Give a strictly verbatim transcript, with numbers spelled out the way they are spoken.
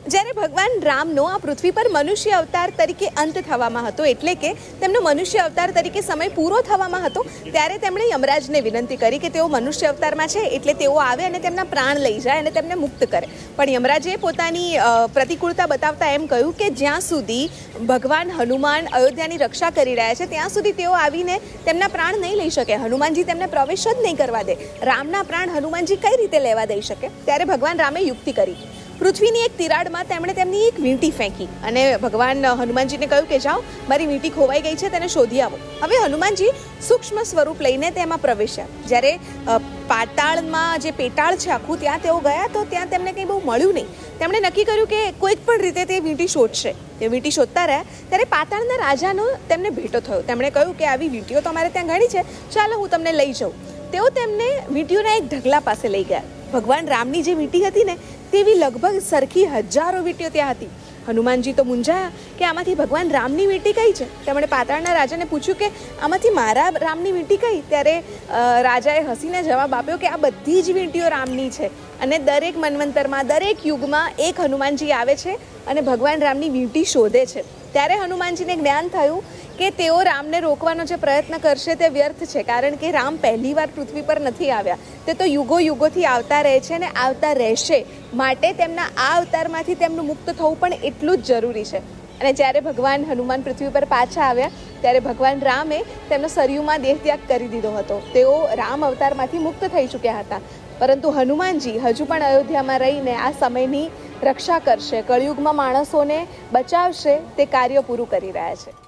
જ્યારે ભગવાન રામનો આ પૃથ્વી પર મનુષ્ય અવતાર તરીકે અંત થવામાં હતો, એટલે કે તેમનો મનુષ્ય અવતાર તરીકે સમય પૂરો થવામાં હતો, ત્યારે તેમણે યમરાજને વિનંતી કરી કે તેઓ મનુષ્ય અવતારમાં છે એટલે તેઓ આવે અને તેમના પ્રાણ લઈ જાય અને તેમને મુક્ત કરે. પણ યમરાજે પોતાની પ્રતિકૂળતા બતાવતા એમ કહ્યું કે જ્યાં સુધી ભગવાન હનુમાન અયોધ્યાની રક્ષા કરી રહ્યા છે ત્યાં સુધી તેઓ આવીને તેમના પ્રાણ નહીં લઈ શકે. હનુમાનજી તેમને પ્રવેશ જ નહીં કરવા દે. રામના પ્રાણ હનુમાનજી કઈ રીતે લેવા દઈ શકે? ત્યારે ભગવાન રામે યુક્તિ કરી. પૃથ્વીની એક તિરાડમાં તેમણે તેમની એક વીંટી ફેંકી અને ભગવાન હનુમાનજીને કહ્યું કે જાઓ, મારી વીંટી ખોવાઈ ગઈ છે, તેને શોધી આવો. હવે હનુમાનજી સૂક્ષ્મ સ્વરૂપ લઈને તેમાં પ્રવેશ્યા. જ્યારે પાતાળમાં જે પેટાળ છે આખું, ત્યાં તેઓ ગયા તો ત્યાં તેમને કંઈ બહુ મળ્યું નહીં. તેમણે નક્કી કર્યું કે કોઈક પણ રીતે તે વીંટી શોધશે. તે વીંટી શોધતા રહ્યા ત્યારે પાતાળના રાજાનો તેમને ભેટો થયો. તેમણે કહ્યું કે આવી વીંટીઓ તો અમારે ત્યાં ઘણી છે, ચાલો હું તમને લઈ જાઉં. તેઓ તેમને વીંટીઓના એક ઢગલા પાસે લઈ ગયા. ભગવાન રામની જે વીંટી હતી ને તેવી લગભગ સરખી હજારો વીંટીઓ ત્યાં હતી. હનુમાનજી તો મૂંઝાયા કે આમાંથી ભગવાન રામની વીંટી કઈ છે. તેમણે પાતાળના રાજાને પૂછ્યું કે આમાંથી મારા રામની વીંટી કઈ? ત્યારે રાજાએ હસીને જવાબ આપ્યો કે આ બધી જ વીંટીઓ રામની છે અને દરેક મન્વંતરમાં દરેક યુગમાં એક હનુમાનજી આવે છે અને ભગવાન રામની વીંટી શોધે છે. ત્યારે હનુમાનજીને જ્ઞાન થયું કે તેઓ રામને રોકવાનો જે પ્રયત્ન કરશે તે વ્યર્થ છે, કારણ કે રામ પહેલી વાર પૃથ્વી પર નથી આવ્યા. તે તો યુગો યુગોથી આવતા રહે છે અને આવતા રહેશે. માટે તેમના આ અવતારમાંથી તેમનું મુક્ત થવું પણ એટલું જ જરૂરી છે. અને જ્યારે ભગવાન હનુમાન પૃથ્વી પર પાછા આવ્યા ત્યારે ભગવાન રામે તેમનો સરયુમાં દેહ ત્યાગ કરી દીધો હતો. તેઓ રામ અવતારમાંથી મુક્ત થઈ ચૂક્યા હતા. પરંતુ હનુમાનજી હજુ પણ અયોધ્યામાં રહીને આ સમયની રક્ષા કરશે, કળિયુગમાં માણસોને બચાવશે, તે કાર્ય પૂરું કરી રહ્યા છે.